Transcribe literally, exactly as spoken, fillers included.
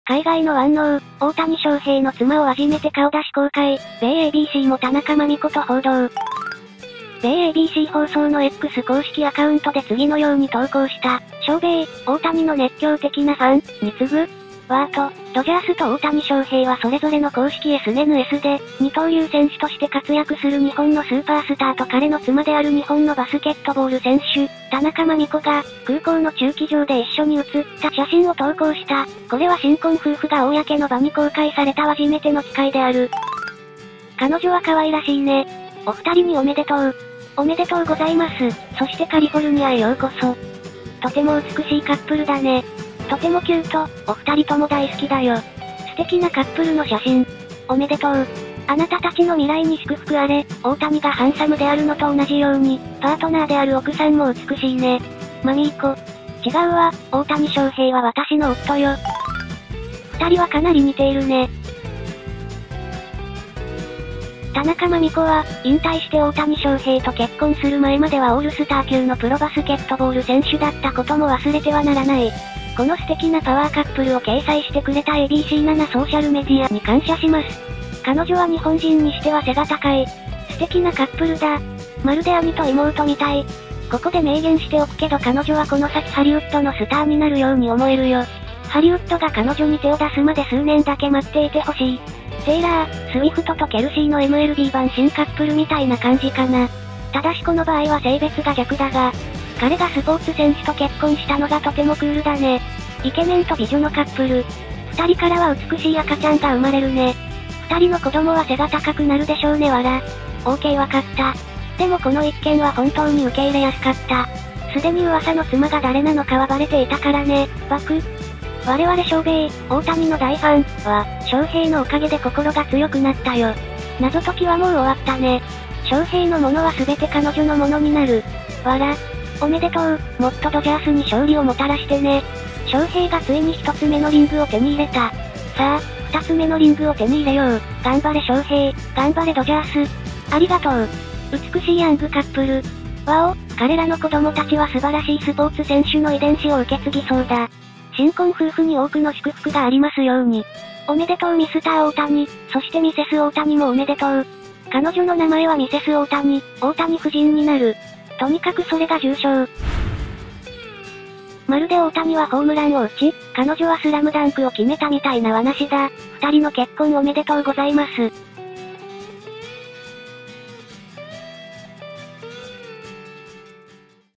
海外の腕能、大谷翔平の妻を初めて顔出し公開、米 エービーシー も田中真美子と報道。米 エービーシー 放送の X 公式アカウントで次のように投稿した。小米、大谷の熱狂的なファン、に次ぐワート、ドジャースと大谷翔平はそれぞれの公式 エスエヌエス で、二刀流選手として活躍する日本のスーパースターと彼の妻である日本のバスケットボール選手、田中真美子が、空港の駐機場で一緒に写った写真を投稿した。これは新婚夫婦が公の場に公開された初めての機会である。彼女は可愛らしいね。お二人におめでとう。おめでとうございます。そしてカリフォルニアへようこそ。とても美しいカップルだね。とてもキュート、お二人とも大好きだよ。素敵なカップルの写真。おめでとう。あなたたちの未来に祝福あれ、大谷がハンサムであるのと同じように、パートナーである奥さんも美しいね。マミーコ。違うわ、大谷翔平は私の夫よ。二人はかなり似ているね。田中真美子は、引退して大谷翔平と結婚する前まではオールスター級のプロバスケットボール選手だったことも忘れてはならない。この素敵なパワーカップルを掲載してくれた エービーシーなな ソーシャルメディアに感謝します。彼女は日本人にしては背が高い。素敵なカップルだ。まるで兄と妹みたい。ここで明言しておくけど彼女はこの先ハリウッドのスターになるように思えるよ。ハリウッドが彼女に手を出すまで数年だけ待っていてほしい。テイラー、スウィフトとケルシーの エムエルビー 版新カップルみたいな感じかな。ただしこの場合は性別が逆だが、彼がスポーツ選手と結婚したのがとてもクールだね。イケメンと美女のカップル。二人からは美しい赤ちゃんが生まれるね。二人の子供は背が高くなるでしょうねわら。オーケーわかった。でもこの一件は本当に受け入れやすかった。すでに噂の妻が誰なのかはバレていたからね、バク。我々小米、大谷の大ファンは、翔平のおかげで心が強くなったよ。謎解きはもう終わったね。翔平のものは全て彼女のものになる。わら。おめでとう、もっとドジャースに勝利をもたらしてね。翔平がついに一つ目のリングを手に入れた。さあ、二つ目のリングを手に入れよう。頑張れ翔平、頑張れドジャース。ありがとう。美しいヤングカップル。わお、彼らの子供たちは素晴らしいスポーツ選手の遺伝子を受け継ぎそうだ。新婚夫婦に多くの祝福がありますように。おめでとうミスター大谷、そしてミセス大谷もおめでとう。彼女の名前はミセス大谷、大谷夫人になる。とにかくそれが重症。まるで大谷はホームランを打ち、彼女はスラムダンクを決めたみたいな話だ。二人の結婚おめでとうございます。